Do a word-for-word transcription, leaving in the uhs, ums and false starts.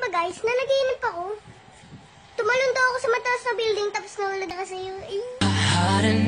ba guys, na naginip ako. Tumalon daw ako sa mataas na building tapos nawala na kasi yung... Eh.